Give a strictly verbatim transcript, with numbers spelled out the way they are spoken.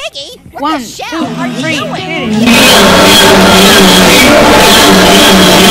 Piggy, what One, the shell two, are you three, doing? hit it.